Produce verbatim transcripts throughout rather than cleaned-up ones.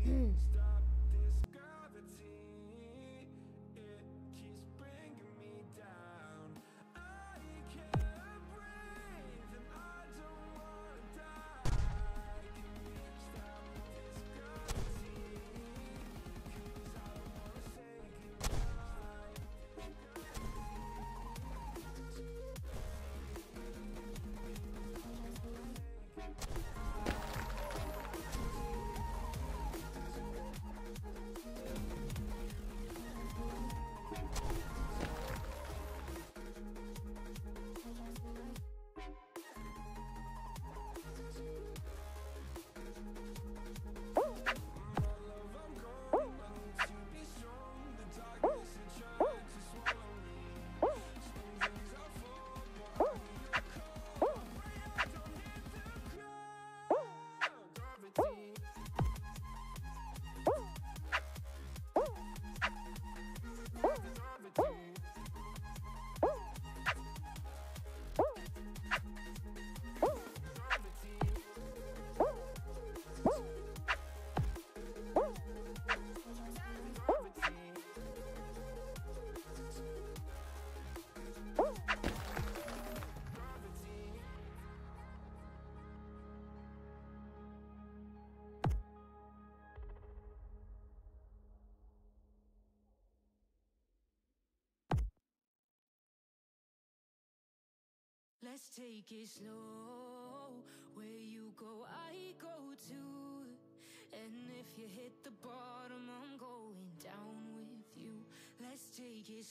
Let's take it slow. Where you go, I go too. And if you hit the bottom, I'm going down with you. Let's take it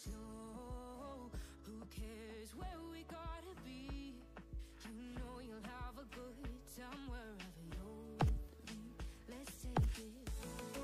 slow. Who cares where we gotta be? You know you'll have a good time wherever you're with me. Let's take it slow.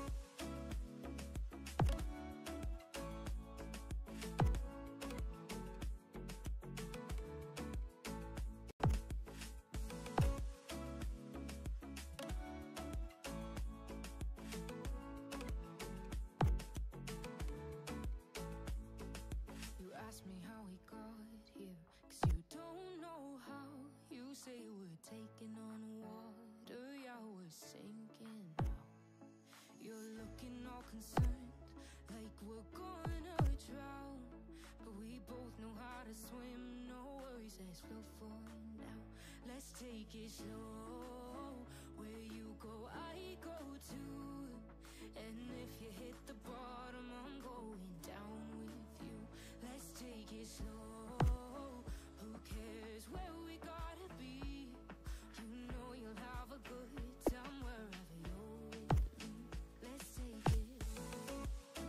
Ask me how we got here, 'cause you don't know how. You say we're taking on water, yeah, we're sinking now. You're looking all concerned, like we're gonna drown. But we both know how to swim, no worries, let's flow for now. Let's take it slow. Where you go, I go too. And if you hit the bottom, I'm going down with you. Let's take it slow. Who cares where we gotta be? You know you'll have a good time wherever you're with me. Let's take it slow.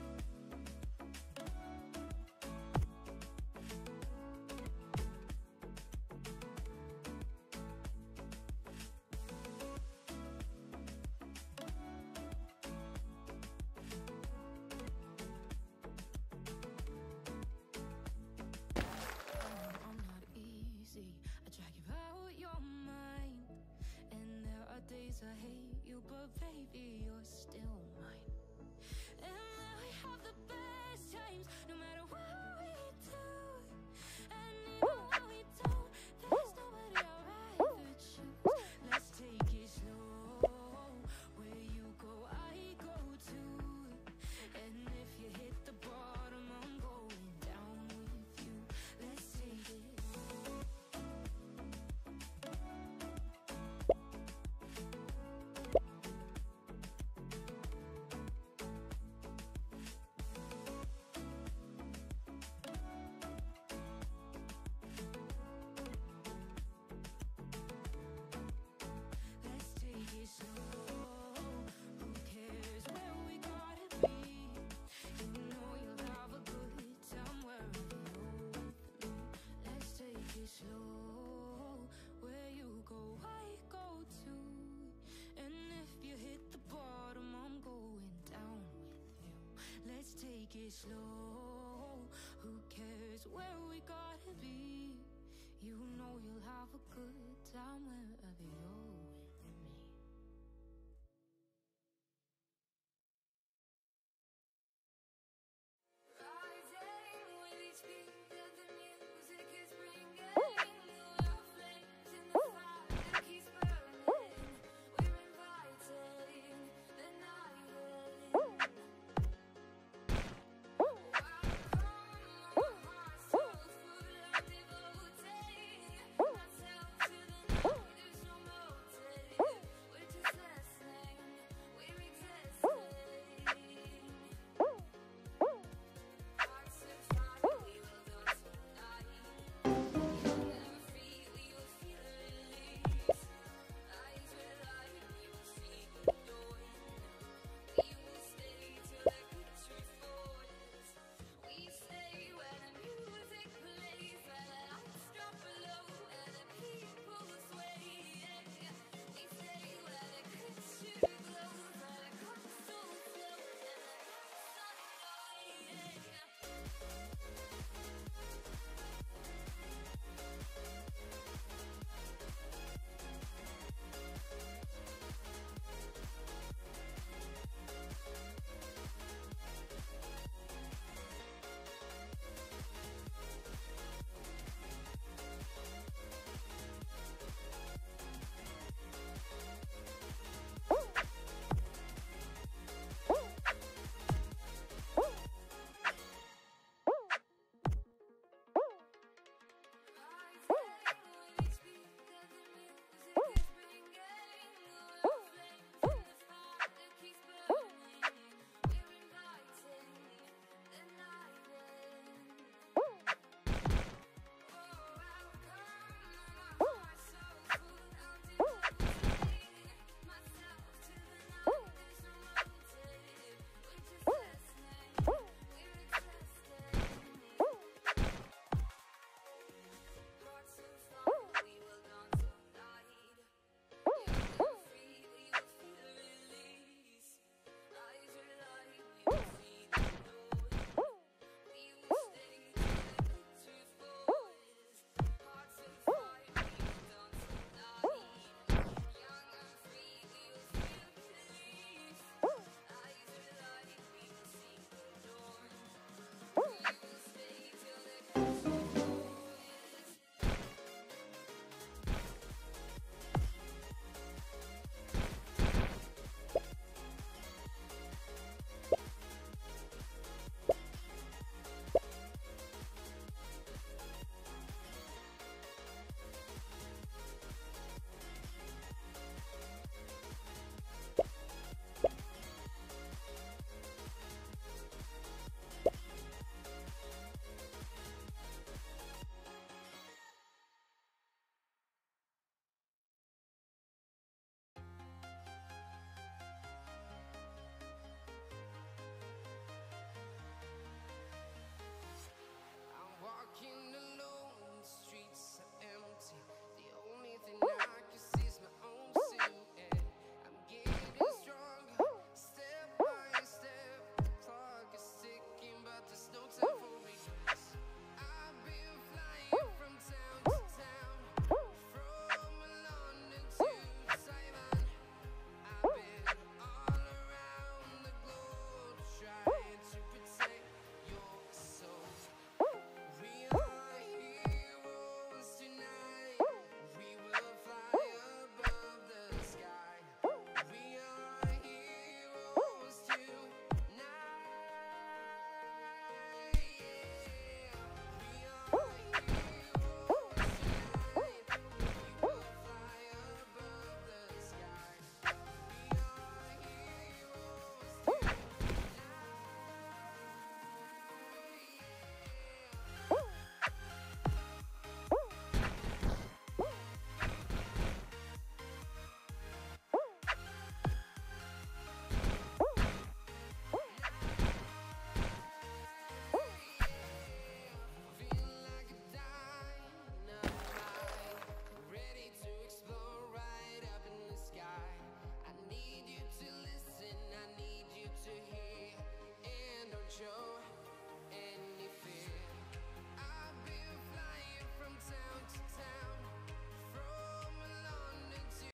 Days I hate you, but baby, you're still mine. And we have the best times, no matter what we do. And even when we don't, there's nobody I'd rather choose. Let's take it slow. Where you go, I go too. And if you hit the bottom, I'm going down with you. Let's take it slow. Slow, where you go, I go too. And if you hit the bottom, I'm going down with you. Let's take it slow. Who cares where we gotta be? You know you'll have a good time wherever you're